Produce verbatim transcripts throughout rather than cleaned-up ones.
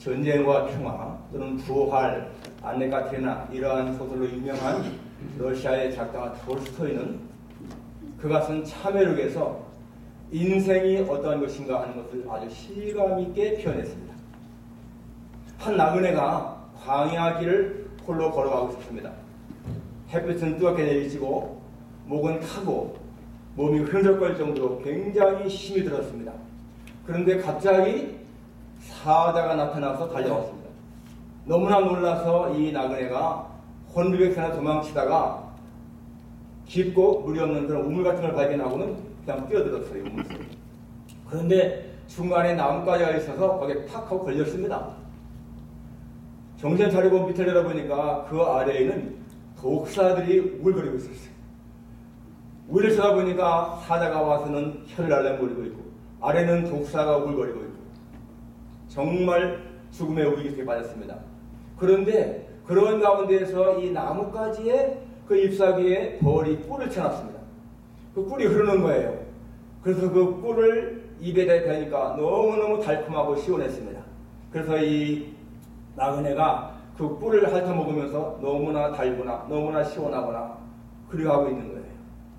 전쟁과 평화 또는 부활, 안네 카트리나 이러한 소설로 유명한 러시아의 작가 톨스토이는 그가 쓴 참회록에서 인생이 어떠한 것인가 하는 것을 아주 실감 있게 표현했습니다. 한 나그네가 광야 길을 홀로 걸어가고 있었습니다. 햇빛은 뜨겁게 내리치고 목은 타고 몸이 흔들거릴 정도로 굉장히 힘이 들었습니다. 그런데 갑자기 사자가 나타나서 달려왔습니다. 너무나 놀라서 이 나그네가 혼비백산에 도망치다가 깊고 물이 없는 그런 우물 같은 걸 발견하고는 그냥 뛰어들었어요. 우물속에. 그런데 중간에 나뭇가지가 있어서 거기에 탁 하고 걸렸습니다. 정신 차리고 밑을 내려보니까 그 아래에는 독사들이 우글거리고 있었어요. 위를 쳐다보니까 사자가 와서는 혀를 날라버리고 있고 아래는 독사가 우글거리고 있고 정말 죽음의 위기에 빠졌습니다. 그런데 그런 가운데에서 이 나뭇가지에 그 잎사귀에 벌이 꿀을 쳐놨습니다. 그 꿀이 흐르는 거예요. 그래서 그 꿀을 입에 대니까 너무너무 달콤하고 시원했습니다. 그래서 이 나그네가 그 꿀을 핥아 먹으면서 너무나 달구나 너무나 시원하구나 그리워하고 있는 거예요.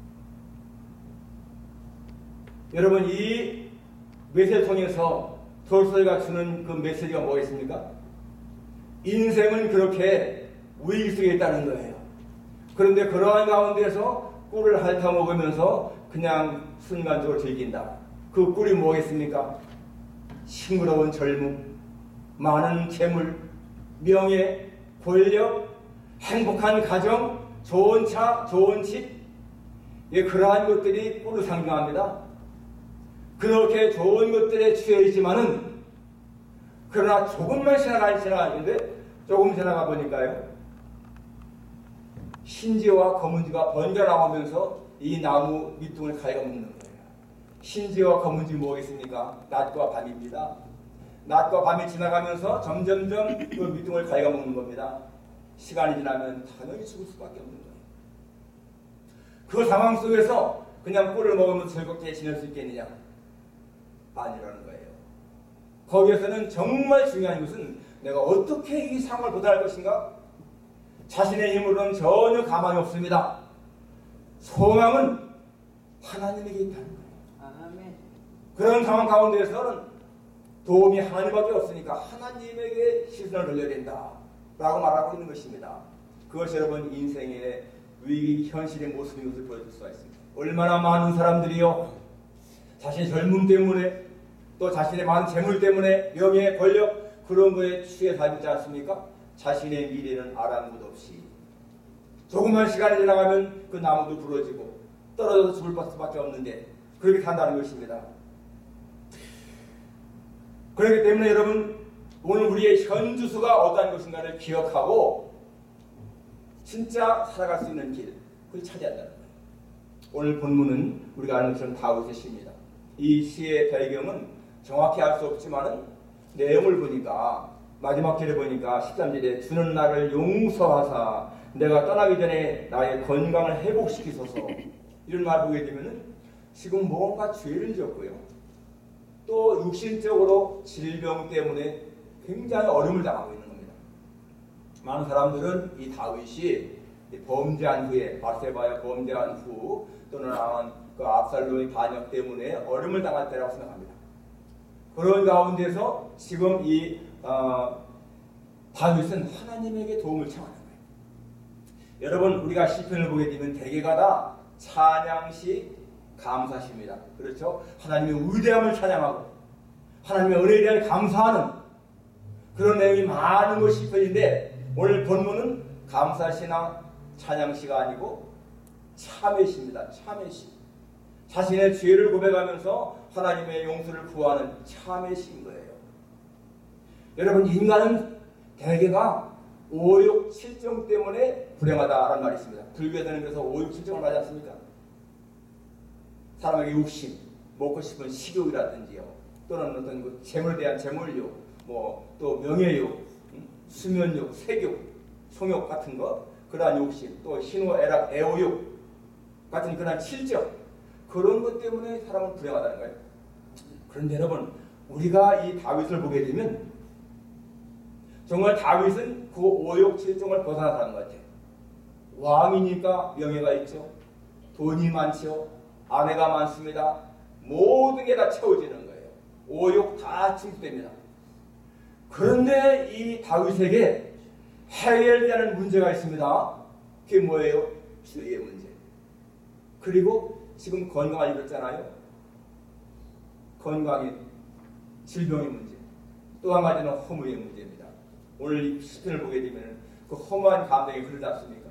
여러분, 이 메시지를 통해서 톨스토이가 주는 그 메시지가 뭐겠습니까? 인생은 그렇게 위기 속에 있다는 거예요. 그런데 그러한 가운데서 꿀을 핥아 먹으면서 그냥 순간적으로 즐긴다. 그 꿀이 뭐겠습니까? 싱그러운 젊음, 많은 재물, 명예, 권력, 행복한 가정, 좋은 차, 좋은 집, 예, 그러한 것들이 꿀을 상징합니다. 그렇게 좋은 것들에 취해 있지만은 그러나 조금만 지나가 지나가는데 조금 지나가 보니까요 신지와 검은지가 번져 나오면서 이 나무 밑둥을 갉아먹는 거예요. 신지와 검은지 뭐겠습니까? 낮과 밤입니다. 낮과 밤이 지나가면서 점점점 그 밑둥을 갉아먹는 겁니다. 시간이 지나면 당연히 죽을 수밖에 없는 거예요. 그 상황 속에서 그냥 꿀을 먹으면서 즐겁게 지낼 수 있겠느냐? 아니라는 거예요. 거기에서는 정말 중요한 것은 내가 어떻게 이 상황을 보달할 것인가? 자신의 힘으로는 전혀 가망이 없습니다. 소망은 하나님에게 있다는 거예요. 아멘. 그런 상황 가운데에서는 도움이 하나님밖에 없으니까 하나님에게 시선을 돌려야 된다 라고 말하고 있는 것입니다. 그것이 여러분 인생의 위기 현실의 모습인 것을 보여줄 수가 있습니다. 얼마나 많은 사람들이요 자신의 젊음 때문에 또 자신의 많은 재물 때문에 명예, 권력 그런 거에 취해 살고 있지 않습니까? 자신의 미래는 아랑곳 없이 조금만 시간이 지나가면 그 나무도 부러지고 떨어져서 죽을 수밖에 없는데 그렇게 산다는 것입니다. 그렇기 때문에 여러분 오늘 우리의 현주소가 어떠한 것인가를 기억하고 진짜 살아갈 수 있는 길 그걸 찾아야 한다는 거예요. 오늘 본문은 우리가 아는 것처럼 다윗의 시입니다. 이 시의 배경은 정확히 알 수 없지만은 내용을 보니까 마지막 절에 보니까 십삼 절에 주는 나를 용서하사 내가 떠나기 전에 나의 건강을 회복시키소서 이런 말 보게 되면은 지금 뭔가 죄를 지었고요. 또 육신적으로 질병 때문에 굉장히 어려움을 당하고 있는 겁니다. 많은 사람들은 이 다윗이 범죄한 후에 바세바에 범죄한 후 또는 그 압살롬의 반역 때문에 어려움을 당할 때라고 생각합니다. 그런 가운데서 지금 이 어, 다윗은 하나님에게 도움을 청하는 거예요. 여러분 우리가 시편을 보게 되면 대개가 다 찬양시 감사시입니다. 그렇죠? 하나님의 위대함을 찬양하고 하나님의 은혜에 대한 감사하는 그런 내용이 많은 것이 시편인데 오늘 본문은 감사시나 찬양시가 아니고 참회시입니다. 참회시. 자신의 죄를 고백하면서 하나님의 용서를 구하는 참회시인 거예요. 여러분 인간은 대개가 오욕 칠정 때문에 불행하다라는 말이 있습니다. 불교에서는 그래서 오욕 칠정을 말하지 않습니까? 사람에게 욕심, 먹고 싶은 식욕이라든지요, 또는 어떤 그 재물에 대한 재물욕, 뭐 또 명예욕, 수면욕, 색욕, 성욕 같은 것, 그러한 욕심, 또 신호, 애락, 애호욕 같은 그러한 칠정, 그런 것 때문에 사람은 불행하다는 거예요. 그런데 여러분, 우리가 이 다윗을 보게 되면 정말 다윗은 그 오욕칠종을 벗어나는 것 같아요. 왕이니까 명예가 있죠. 돈이 많죠. 아내가 많습니다. 모든 게 다 채워지는 거예요. 오욕 다 충족됩니다. 그런데 이 다윗에게 해결되는 문제가 있습니다. 그게 뭐예요? 죄의 문제. 그리고 지금 건강을 잃었잖아요. 건강의 질병의 문제. 또 한 가지는 허무의 문제입니다. 오늘 이 시편을 보게 되면 그 허무한 감정이 그러지 않습니까?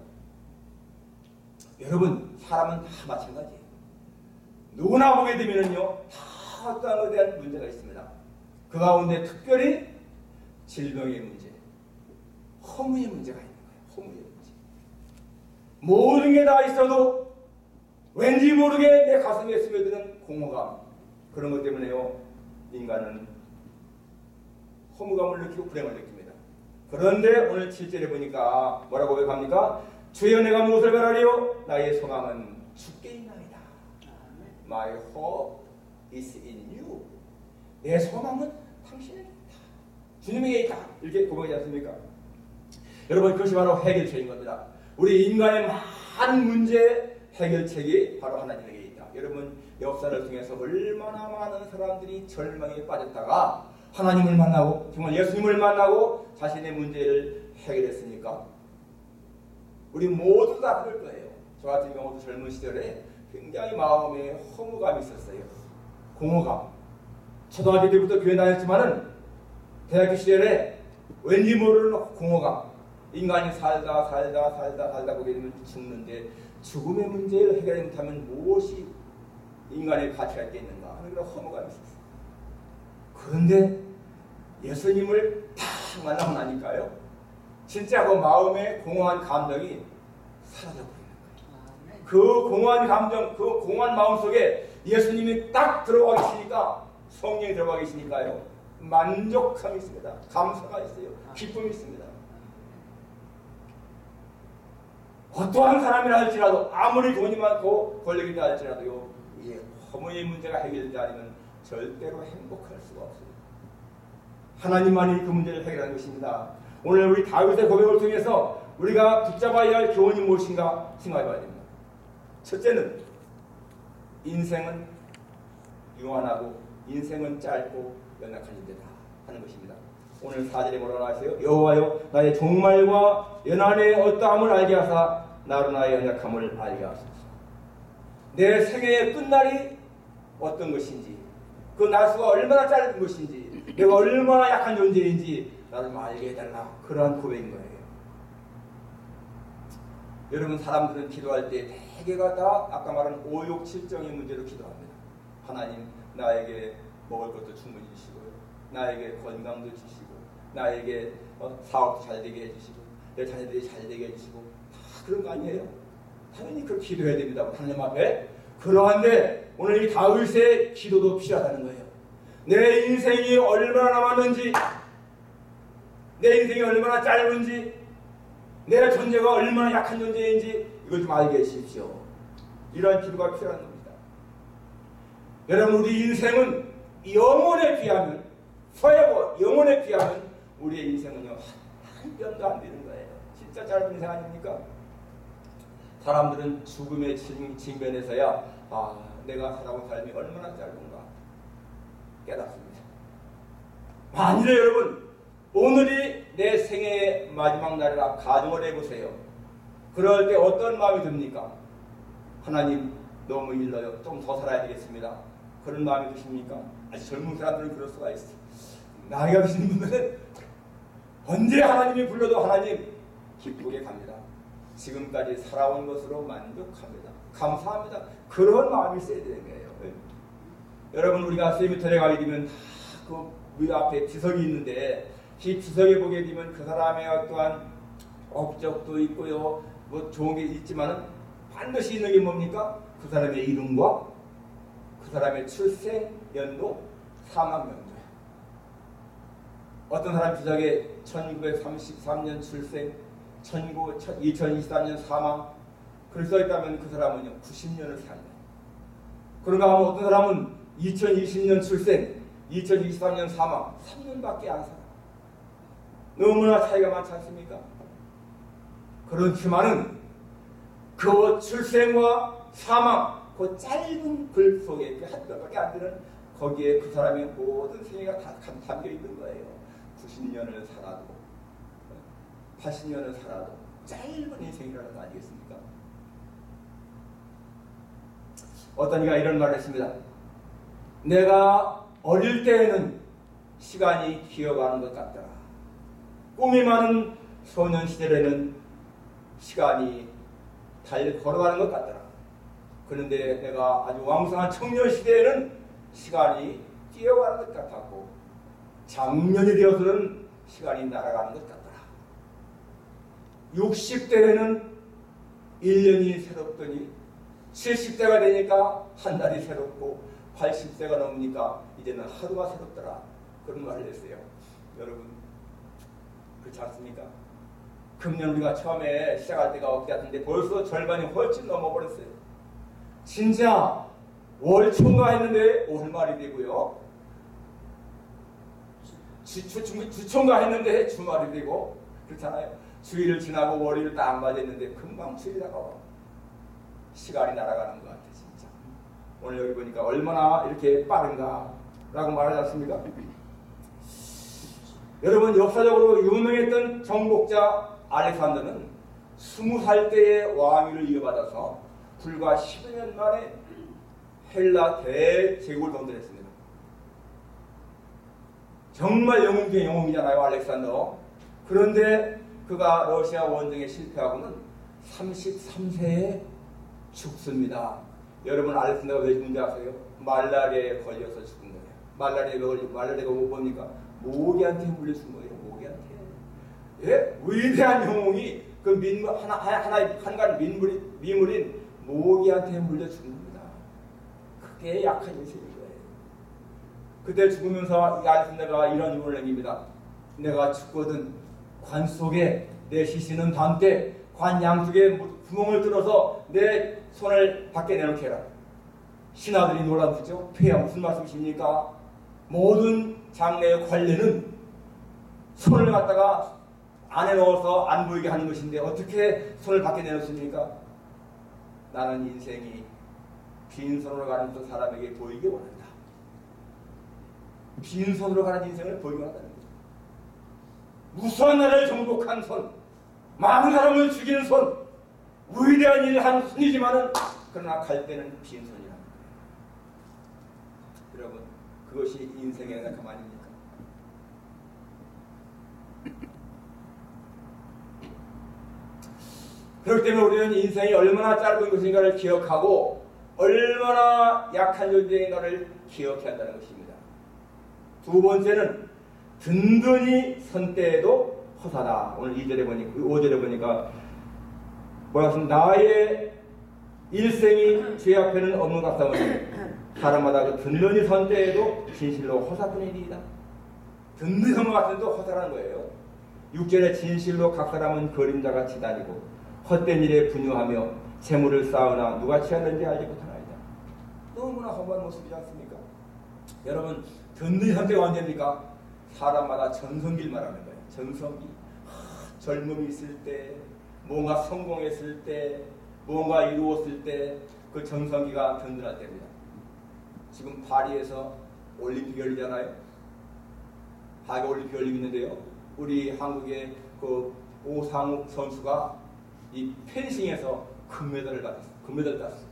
여러분, 사람은 다 마찬가지예요. 누구나 보게 되면요, 다 어떠한 것에 대한 문제가 있습니다. 그 가운데 특별히 질병의 문제, 허무의 문제가 있는 거예요. 허무의 문제. 모든 게 다 있어도 왠지 모르게 내 가슴에 스며드는 공허감, 그런 것 때문에요, 인간은 허무감을 느끼고 불행을 느낍니다. 그런데 오늘 칠 절에 보니까 뭐라고 고백합니까? 주여 내가 무엇을 바라리요? 나의 소망은 주께 있나이다. My hope is in you. 내 소망은 당신에게 있다. 주님에게 있다. 이렇게 고백하지 않습니까? 여러분, 그것이 바로 해결책인 겁니다. 우리 인간의 많은 문제 해결책이 바로 하나님에게 있다. 여러분, 역사를 통해서 얼마나 많은 사람들이 절망에 빠졌다가 하나님을 만나고 정말 예수님을 만나고 자신의 문제를 해결했습니까? 우리 모두 다 그럴 거예요. 저 같은 경우도 젊은 시절에 굉장히 마음에 허무감이 있었어요. 공허감. 초등학교 때부터 교회 다녔지만은 대학교 시절에 왠지 모르는 공허감. 인간이 살다 살다 살다 살다 보게 되면 죽는데 죽음의 문제를 해결 못하면 무엇이 인간의 가치가 있겠는가 하는 그런 허무감이 있었어요. 그런데 예수님을 딱 만나고 나니까요, 진짜 그 마음의 공허한 감정이 사라져버리는 거예요. 그 공허한 감정, 그 공허한 마음 속에 예수님이 딱 들어가 계시니까, 성령이 들어가 계시니까요, 만족함이 있습니다. 감사가 있어요. 기쁨이 있습니다. 어떠한 사람이라 할지라도, 아무리 돈이 많고 권력이 있다 할지라도요, 이 허무의 문제가 해결되지 않으면 절대로 행복할 수가 없어요. 하나님만이 그 문제를 해결하는 것입니다. 오늘 우리 다윗의 고백을 통해서 우리가 붙잡아야 할 교훈이 무엇인가 생각해봐야 됩니다. 첫째는 인생은 유한하고 인생은 짧고 연약한 인재다 하는 것입니다. 오늘 사 절에 뭐라고 하세요? 여호와여 나의 종말과 연한의 어떠함을 알게 하사 나로 나의 연약함을 알게 하소서. 내 생애의 끝날이 어떤 것인지, 그 날수가 얼마나 짧은 것인지, 내가 얼마나 약한 존재인지 나를 알게 해달라. 그러한 고백인 거예요. 여러분, 사람들은 기도할 때 대개가 다 아까 말한 오욕칠정의 문제로 기도합니다. 하나님, 나에게 먹을 것도 충분히 주시고요, 나에게 건강도 주시고, 나에게 어, 사업도 잘 되게 해주시고, 내 자녀들이 잘 되게 해주시고, 다 그런 거 아니에요? 당연히 그렇게 기도해야 됩니다. 하나님 앞에. 그러한데 오늘 이 다윗의 기도도 필요하다는 거예요. 내 인생이 얼마나 남았는지, 내 인생이 얼마나 짧은지, 내 존재가 얼마나 약한 존재인지 이걸 좀 알게 해주십시오. 이러한 기도가 필요한 겁니다. 여러분, 우리 인생은 영원에 비하면, forever, 영원에 비하면 우리의 인생은요 한 편도 안 되는 거예요. 진짜 짧은 인생 아닙니까? 사람들은 죽음의 직면에서야 아, 내가 살아온 삶이 얼마나 짧은가 깨닫습니다. 만일에 여러분, 오늘이 내 생애의 마지막 날이라 가정을 해보세요. 그럴 때 어떤 마음이 듭니까? 하나님, 너무 일러요. 좀 더 살아야 되겠습니다. 그런 마음이 드십니까? 아주 젊은 사람들은 그럴 수가 있어요. 나이가 드신 분들은 언제 하나님이 불러도 하나님 기쁘게 갑니다. 지금까지 살아온 것으로 만족합니다. 감사합니다. 그런 마음이 있어야 되는 거예요. 여러분, 우리가 세미터에 가게 되면 그 위 앞에 비석이 있는데, 이 비석에 보게 되면 그 사람의 어떠한 업적도 있고요, 뭐 좋은 게 있지만은 반드시 있는 게 뭡니까? 그 사람의 이름과 그 사람의 출생 연도, 사망 연도예요. 어떤 사람 비석에 천구백삼십삼 년 출생, 이천이십삼 년 사망, 그렇게 써있다면 그 사람은요 구십 년을 살아요. 그런가 하면 어떤 사람은 이천이십 년 출생, 이천이십삼 년 사망, 삼 년밖에 안 살아. 너무나 차이가 많지 않습니까? 그렇지만은 그 출생과 사망, 그 짧은 글 속에 그 한 뼘밖에 안 되는 거기에 그 사람의 모든 생애가 다 담겨 있는 거예요. 구십 년을 살아도 팔십 년을 살아도 짧은 인생이라는 거 아니겠습니까? 어떤 이가 이런 말을 했습니다. 내가 어릴 때에는 시간이 기어가는 것 같더라. 꿈이 많은 소년 시절에는 시간이 달 걸어가는 것 같더라. 그런데 내가 아주 왕성한 청년 시대에는 시간이 뛰어가는 것 같았고 장년이 되어서는 시간이 날아가는 것 같더라. 육십 대에는 일 년이 새롭더니 칠십 대가 되니까 한 달이 새롭고 팔십 세가 넘으니까 이제는 하루가 새롭더라. 그런 말을 했어요. 여러분 그렇지 않습니까? 금년 우리가 처음에 시작할 때가 어떻게 같은데 벌써 절반이 훨씬 넘어버렸어요. 진짜 월초인가 했는데 월말이 되고요. 주, 주, 주, 주초인가 했는데 주말이 되고 그렇잖아요. 주일을 지나고 월요일 딱 맞았는데 금방 주일이 다가와. 시간이 날아가는 것 같아 진짜. 오늘 여기 보니까 얼마나 이렇게 빠른가 라고 말하지 않습니까? 여러분 역사적으로 유명했던 정복자 알렉산더는 스무 살 때의 왕위를 이어받아서 불과 십여 년 만에 헬라 대제국을 건설했습니다. 정말 영웅 중에 영웅이잖아요, 알렉산더. 그런데 그가 러시아 원정에 실패하고는 삼십삼 세에 죽습니다. 여러분 알렉산더가 왜 죽는지 아세요? 말라리아에 걸려서 죽은 거예요. 말라리아에 걸리고 말라리아가 뭡니까? 모기한테 물려 죽은 거예요. 모기한테. 예? 위대한 영웅이 그 민물 하나 하나 한간 민물이 미물인 모기한테 물려 죽는 겁니다. 그게 약한 인생인 거예요. 그때 죽으면서 이 알렉산더가 이런 유언을 남깁니다. 내가 죽거든 관 속에 내 시신은 밤때 관 양쪽에 구멍을 뚫어서 내 손을 밖에 내놓게 해라. 신하들이 놀라보죠. 폐하 무슨 말씀이십니까? 모든 장래의 관례는 손을 갖다가 안에 넣어서 안 보이게 하는 것인데 어떻게 손을 밖에 내놓습니까? 나는 인생이 빈손으로 가는 그 사람에게 보이기 원한다. 빈손으로 가는 인생을 보이기 원한다는 거죠. 무수한 나라를 정복한 손, 많은 사람을 죽이는 손, 위대한 일을 한 손이지만은 그러나 갈 때는 빈손이라는 거예요. 여러분 그것이 인생의 낙함 아닙니까? 그렇기 때문에 우리는 인생이 얼마나 짧은 것인가를 기억하고 얼마나 약한 존재인가를 기억해야 한다는 것입니다. 두 번째는 든든히 선 때에도 허사다. 오늘 이 절에 보니까 오 절에 보니까 뭐라고 했습니까? 나의 일생이 죄 앞에는 없는 것 같사오니 사람마다 그 든든히 선 때에도 진실로 허사뿐이니이다. 든든히 선 것 같은데 허사라는 거예요. 육 절에 진실로 각 사람은 그림자같이 다니고 헛된 일에 분유하며 재물을 쌓으나 누가 취하는지 알지 못하나이다. 너무나 험한 모습이지 않습니까? 여러분 든든히 선 때가 언제입니까? 사람마다 전성기를 말하는 거예요. 전성기. 하, 젊음이 있을 때, 뭔가 성공했을 때, 뭔가 이루었을 때 그 전성기가 든든할 때입니다. 지금 파리에서 올림픽 열리잖아요. 하계 올림픽 열리고 있는데요. 우리 한국의 그 오상욱 선수가 이 펜싱에서 금메달을 받았어요. 금메달을 땄어요.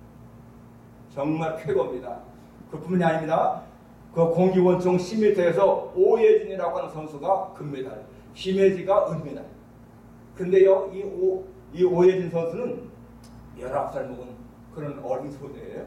정말 쾌거입니다. 그뿐만이 아닙니다. 그 공기원총 십 미터에서 오예진이라고 하는 선수가 금메달, 김혜지가 은메달. 근데요, 이, 오, 이 오예진 선수는 열아홉 살 먹은 그런 어린 소녀예요.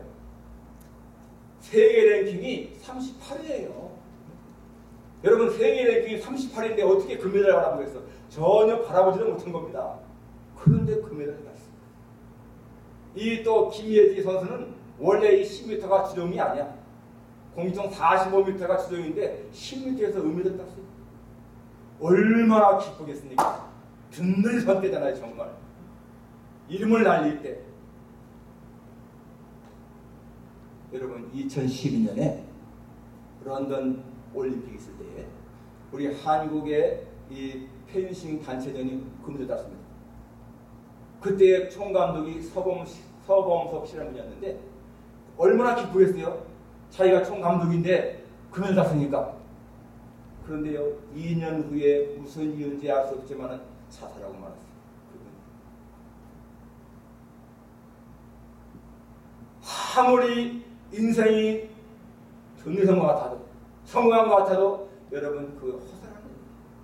세계 랭킹이 삼십팔 위예요. 여러분 세계 랭킹이 삼십팔 위인데 어떻게 금메달을 바라보겠어? 전혀 바라보지도 못한 겁니다. 그런데 금메달을 땄어요. 이 또 김예지 선수는 원래 이 십 미터가 주종이 아니야. 공기총 사십오 미터가 주종인데 십 미터에서 은메달을 땄어요. 얼마나 기쁘겠습니까? 든든히 선 때잖아요. 정말 이름을 날릴 때. 여러분 이천십이 년에 런던 올림픽 있을 때에 우리 한국의 이 펜싱 단체전이 금지됐습니다. 그때 총감독이 서범, 서범석 씨라는 분이었는데 얼마나 기쁘겠어요. 자기가 총감독인데 금을 땄으니까. 그런데요, 이 년 후에 무슨 이유인지 알 수 없지만 자살하고 말았어요. 아무리 인생이 전리성과 같아도 성공한 것 같아도 여러분 그 허술한 거예요.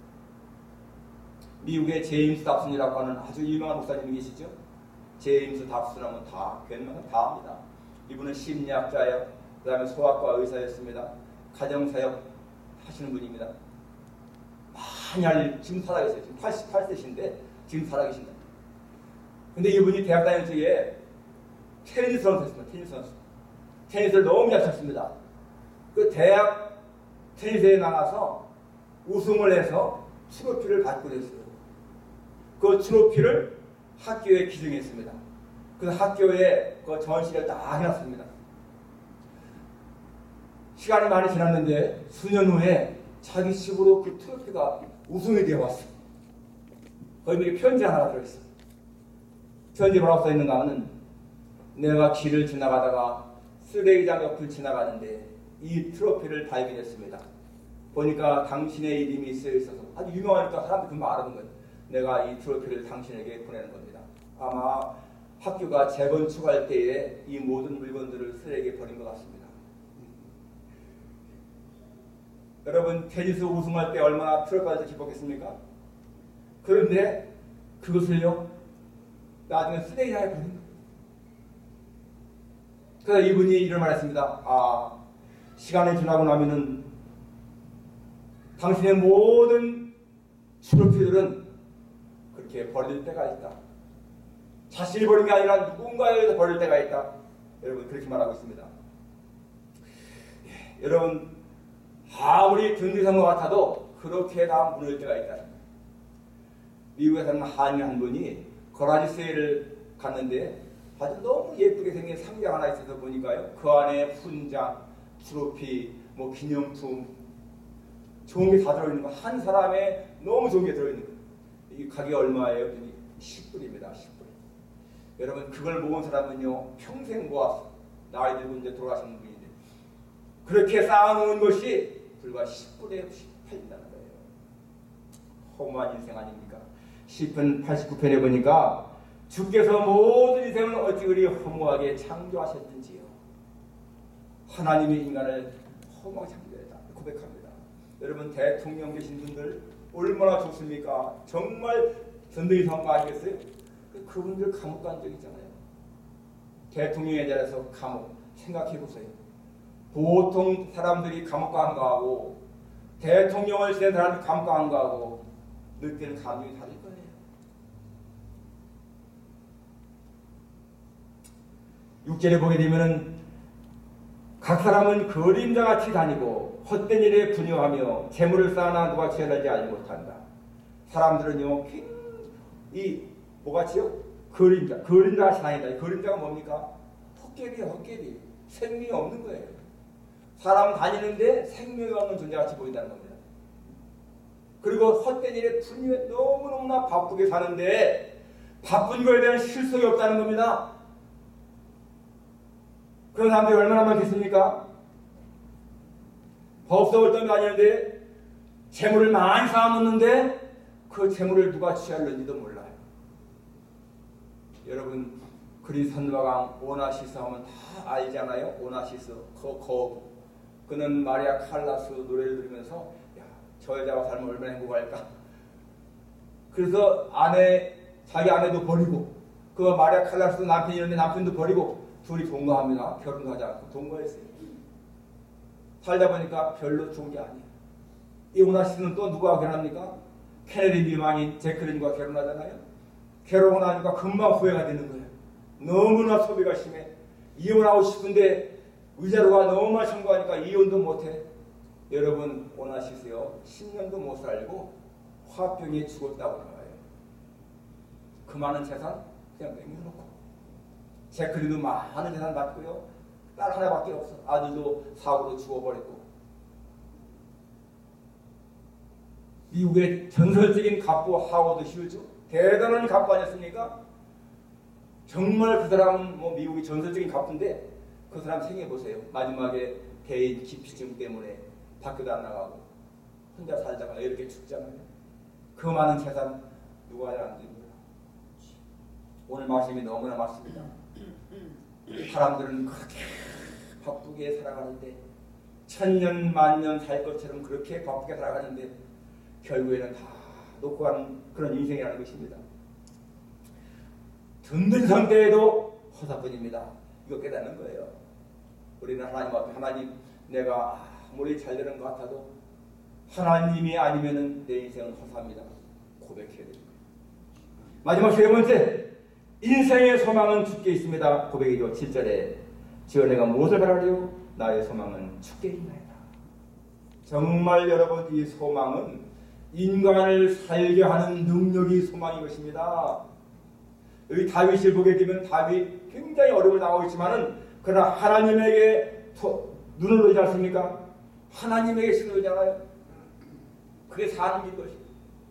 미국의 제임스 답슨이라고 하는 아주 유명한 목사님이 계시죠. 제임스 답슨하면 다 웬만하면 다 압니다. 이분은 심리학자예요. 그 다음에 소아과 의사였습니다. 가정사역 하시는 분입니다. 많이 알 지금 살아계세요. 지금 팔십팔 세신데 지금 살아계신다. 근데 이분이 대학 다닐 적에 테니스 선수였습니다. 테니스 선수. 테니스를 너무 잘 쳤습니다. 그 대학 테니스에 나가서 우승을 해서 트로피를 받고 됐어요. 그 트로피를 학교에 기증했습니다. 그 학교에 그 전시를 딱 해놨습니다. 시간이 많이 지났는데 수년 후에 자기 집으로 그 트로피가 우승이 되어 왔어요. 거기 편지 하나가 들어있어요. 편지 뭐라고 써있는가 하면 내가 길을 지나가다가 쓰레기장 옆을 지나가는데 이 트로피를 발견했습니다. 보니까 당신의 이름이 쓰여 있어서 아주 유명하니까 사람들이 금방 알아는 거예요. 내가 이 트로피를 당신에게 보내는 겁니다. 아마 학교가 재건축할 때에 이 모든 물건들을 쓰레기에 버린 것 같습니다. 여러분 테니스 우승할 때 얼마나 트로피가 기뻤겠습니까? 그런데 그것을요 나중에 쓰레기장에 버린 거예요. 그래서 이분이 이런 말 했습니다. 아, 시간이 지나고 나면은 당신의 모든 트로피들은 그렇게 버릴 때가 있다. 자신이 버린 게 아니라 누군가에 의해서 버릴 때가 있다. 여러분 그렇게 말하고 있습니다. 예, 여러분 아무리 든든한 것 같아도 그렇게 다 무너질 때가 있다. 미국에 사는 한인 한 분이 거라지 세일을 갔는데 아주 너무 예쁘게 생긴 상자 하나 있어서 보니까요. 그 안에 훈장, 트로피, 뭐 기념품 좋은 게 다 들어있는 거. 한 사람에 너무 좋은 게 들어있는 거. 이 가격이 얼마예요? 십 불입니다. 십 불. 여러분 그걸 모은 사람은요. 평생 모아서 나이 들고 이제 돌아가시는 분인데 그렇게 쌓아놓은 것이 불과 십 불에 팔린다는 거예요. 허무한 인생 아닙니까? 시편 팔십구 편에 보니까 주께서 모든 인생을 어찌 그리 허무하게 창조하셨는지요. 하나님이 인간을 허무하게 창조했다 고백합니다. 여러분 대통령 되신 분들 얼마나 좋습니까? 정말 전등이 선거 아니겠어요? 그분들 감옥 간 적 있잖아요. 대통령에 대해서 감옥 생각해보세요. 보통 사람들이 감옥 간 거하고 대통령을 지낸 사람들이 감옥 간 거하고 느끼는 감정이 다를 거예요. 육 절에 보게 되면은 각 사람은 그림자같이 다니고 헛된 일에 분유하며 재물을 쌓아나 누가 취하는지 알지 못한다. 사람들은요, 이 뭐같이요? 그림자, 그림자같이 다닌다. 그림자가 뭡니까? 헛개비야, 헛개비. 생명이 없는 거예요. 사람 다니는데 생명이 없는 존재같이 보인다는 겁니다. 그리고 헛된 일에 분유해 너무너무나 바쁘게 사는데 바쁜 거에 대한 실속이 없다는 겁니다. 그런 사람들이 얼마나 많겠습니까? 법석을 떠며 다니는데 재물을 많이 쌓아놓는데 그 재물을 누가 취하는지도 몰라요. 여러분 그리스 선박왕 오나시스 하면 다 알잖아요. 오나시스 그 거부. 그는 마리아 칼라스 노래를 들으면서 야, 저 여자가 살면 얼마나 행복할까. 그래서 아내 자기 아내도 버리고 그 마리아 칼라스도 남편이 있는데 남편도 버리고 둘이 동거합니다. 결혼도 하지 않고 동거했어요. 살다 보니까 별로 좋은 게 아니에요. 이 오나시스는 또 누구와 결혼합니까? 케네디 미망인 제클린과 결혼하잖아요. 결혼하고 나니까 금방 후회가 되는 거예요. 너무나 소비가 심해. 이혼하고 싶은데 위자료가 너무 많이 청구하니까 이혼도 못해. 여러분 오나시스요. 십 년도 못 살고 화병에 죽었다고 나와요. 그 많은 재산 그냥 남겨놓고. 제클린도 많은 재산 받고요. 딸 하나밖에 없어. 아들도 사고로 죽어버렸고. 미국의 전설적인 갑부 하워드 슐즈, 대단한 갑부 아니었습니까? 정말 그 사람은 뭐 미국의 전설적인 갑부인데 그 사람 생각해 보세요. 마지막에 대인 기피증 때문에 밖에도 안 나가고 혼자 살다가 이렇게 죽잖아요. 그 많은 재산 누가 잘 안 됩니다. 오늘 말씀이 너무나 맞습니다. 사람들은 그렇게 바쁘게 살아가는데 천년 만년 살 것처럼 그렇게 바쁘게 살아가는데 결국에는 다 놓고 가는 그런 인생이라는 것입니다. 든든 상태에도 허사뿐입니다. 이거 깨닫는 거예요. 우리는 하나님 앞에 하나님 내가 아무리 잘 되는 것 같아도 하나님이 아니면은 내 인생은 허사입니다. 고백해야 됩니다. 마지막 세 번째, 인생의 소망은 주께 있습니다. 고백이죠. 칠 절에 주여 내가 무엇을 바라리요? 나의 소망은 주께 있나이다. 정말 여러분 이 소망은 인간을 살게 하는 능력이 소망인 것입니다. 여기 다윗을 보게 되면 다윗 굉장히 어려움을 당하고 있지만은 그러나 하나님에게 소, 눈을 놓지 않습니까? 하나님에게 신을 놓잖아요. 그게 사는 길 것이에요.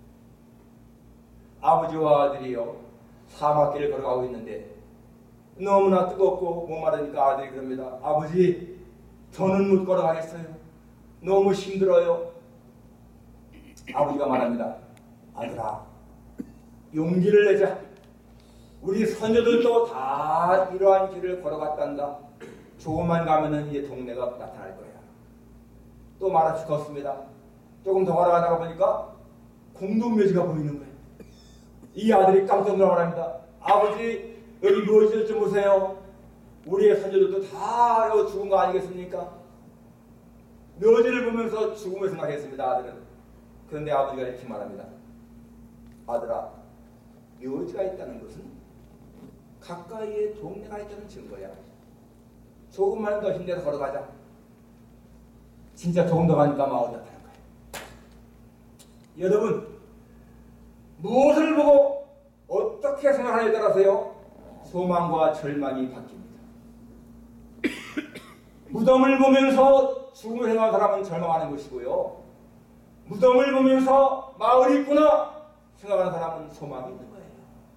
아버지와 아들이요 사막길을 걸어가고 있는데 너무나 뜨겁고 목마르니까 아들이 그럽니다. 아버지 저는 못 걸어가겠어요. 너무 힘들어요. 아버지가 말합니다. 아들아 용기를 내자. 우리 선조들도 다 이러한 길을 걸어갔단다. 조금만 가면은 이제 동네가 나타날 거야. 또 말없이 걷습니다. 조금 더 걸어가다가 보니까 공동묘지가 보이는 거예요. 이 아들이 깜짝 놀랍니다. 아버지 여기 무엇을 좀 보세요. 우리의 선조들도 다 여기 죽은 거 아니겠습니까? 묘지를 보면서 죽음을 생각했습니다. 아들은. 그런데 아버지가 이렇게 말합니다. 아들아 묘지가 있다는 것은 가까이에 동네가 있다는 증거야. 조금만 더 힘내서 걸어가자. 진짜 조금 더 가니까 마을이 나타난 거예요. 여러분 무엇을 보고 어떻게 생각하느냐에 따라서요 소망과 절망이 바뀝니다. 무덤을 보면서 죽음을 생각하는 사람은 절망하는 것이고요, 무덤을 보면서 마을이 있구나 생각하는 사람은 소망이 있는 거예요.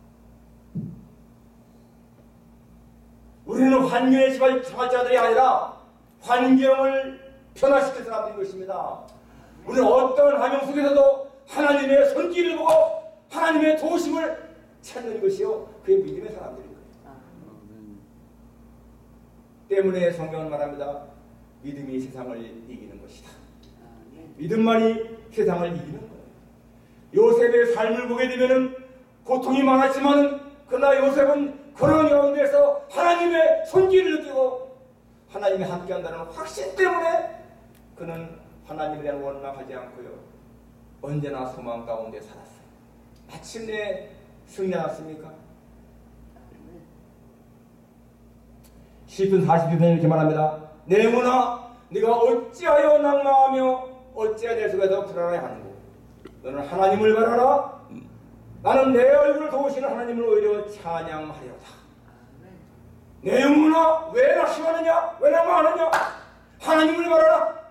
우리는 환경에 처할 자들이 아니라 환경을 변화시킬 사람들인 것입니다. 우리는 어떤 환경 속에서도 하나님의 손길을 보고 하나님의 도우심을 찾는 것이요 그게 믿음의 사람들인 거예요. 때문에 성경은 말합니다. 믿음이 세상을 이기는 것이다. 믿음만이 세상을 이기는 거예요. 요셉의 삶을 보게 되면 고통이 많았지만 그러나 요셉은 그런 가운데서 하나님의 손길을 느끼고 하나님이 함께한다는 확신 때문에 그는 하나님에 대한 원망하지 않고요 언제나 소망 가운데 살았어요. 마침내 승리하였습니까? 시편 사십이 편 이렇게 말합니다. 내 영혼아 네가 어찌하여 낭망하며 어찌하여 내 속에서 불안해하는고 너는 하나님을 바라라. 나는 내 얼굴을 도우시는 하나님을 오히려 찬양하려다. 내 영혼아 왜 낙심하느냐 왜 낭망하느냐 하나님을 바라라.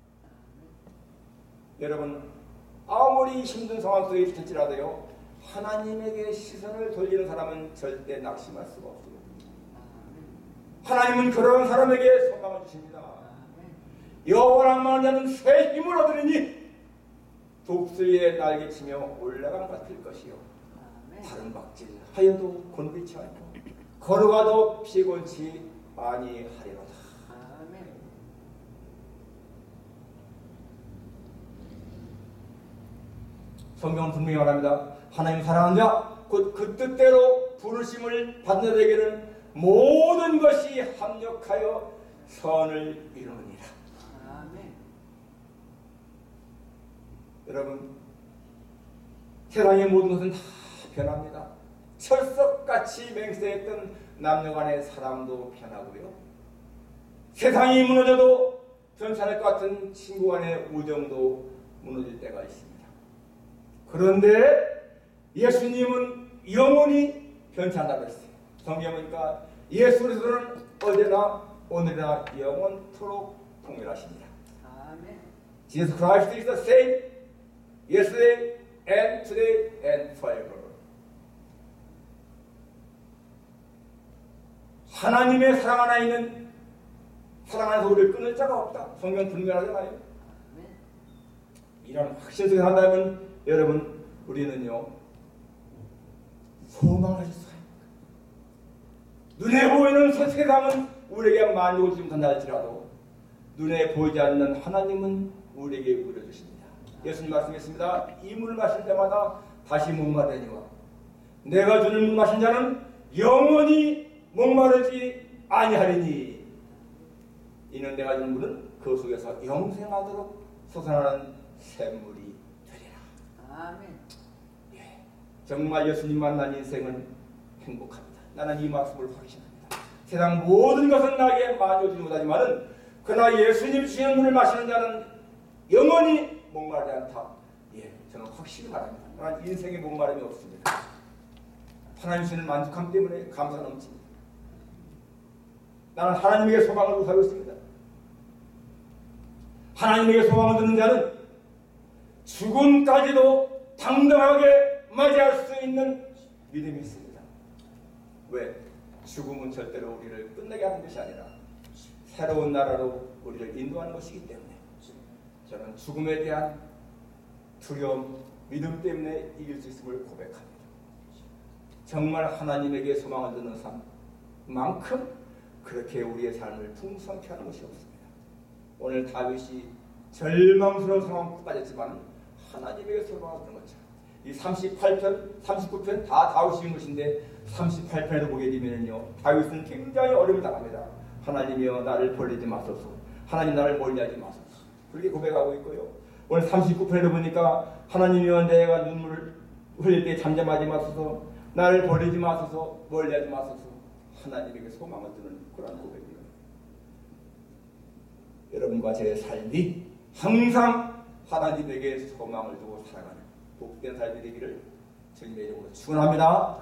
여러분 아무리 힘든 상황 속에 있을지라도요 하나님에게 시선을 돌리는 사람은 절대 낙심할 수가 없어요. 하나님은 그런 사람에게 소망을 주십니다. 여호와를 낭망하는 자는 새 힘을 얻으리니 독수리의 날개치며 올라감 같을 것이요 다른 박질 하여도 곤비치 않고 걸어가도 피곤치 아니하리로다. 성경은 분명히 말합니다. 하나님 사랑하는 자 곧 그 뜻대로 부르심을 받는 자에게는 모든 것이 합력하여 선을 이루느니라. 아멘. 여러분 세상의 모든 것은 다 변합니다. 철석같이 맹세했던 남녀간의 사랑도 변하고요 세상이 무너져도 변찮을 것 같은 친구 간의 우정도 무너질 때가 있습니다. 그런데 예수님은 영원히 변찮다고 했어요. 성경에 보니까 예수 그리스도는 어제나 오늘이나 영원토록 동일하십니다. 아멘. Jesus Christ is the same yesterday and today and forever. 하나님의 사랑 하나 있는 사랑 안에서 우리를 끊을 자가 없다. 성경 분명하잖아요. 이런 확신 속에 산다면 여러분 우리는요 소망을 가질 수가 있습니다. 눈에 보이는 세상은 우리에게 만족을 주신다 할지라도 눈에 보이지 않는 하나님은 우리에게 우려주십니다. 예수님 말씀했습니다. 이 물을 마실 때마다 다시 목마르니와 내가 주는 물 마신 자는 영원히 목마르지 아니하리니 이는 내가 주는 물은 그 속에서 영생하도록 솟아나는 샘물이 되리라. 아멘. 예, 정말 예수님 만난 인생은 행복합니다. 나는 이 말씀을 확신합니다. 세상 모든 것은 나에게 만족하지 못하지만은 그러나 예수님 주시는 물을 마시는 자는 영원히 목마르지 않다. 예, 저는 확실히 말합니다. 나는 인생에 목마름이 없습니다. 하나님 주시는 만족함 때문에 감사 넘칩니다. 나는 하나님에게 소망을 두고 살고 있습니다. 하나님에게 소망을 두는 자는 죽음까지도 당당하게 맞이할 수 있는 믿음이 있습니다. 왜? 죽음은 절대로 우리를 끝내게 하는 것이 아니라 새로운 나라로 우리를 인도하는 것이기 때문에 저는 죽음에 대한 두려움, 믿음 때문에 이길 수 있음을 고백합니다. 정말 하나님에게 소망을 두는 삶만큼 그렇게 우리의 삶을 풍성케 하는 것이 없습니다. 오늘 다윗이 절망스러운 상황에 빠졌지만 하나님에게 소망을 두는 것처럼 이 삼십팔 편, 삼십구 편 다 다윗이 인 것인데 삼십팔 편에도 보게 되면요 다윗은 굉장히 어려움을 당합니다. 하나님이여 나를 벌리지 마소서. 하나님 나를 멀리하지 마소서. 그렇게 고백하고 있고요. 오늘 삼십구 편에도 보니까 하나님이여 내가 눈물을 흘릴 때 잠잠하지 마소서. 나를 벌리지 마소서. 멀리하지 마소서. 하나님에게 소망을 두는 그런 고백이에요. 여러분과 제 삶이 항상 하나님에게 소망을 두고 살아가는 복된 삶이 되기를 주님의 이름으로 축원합니다.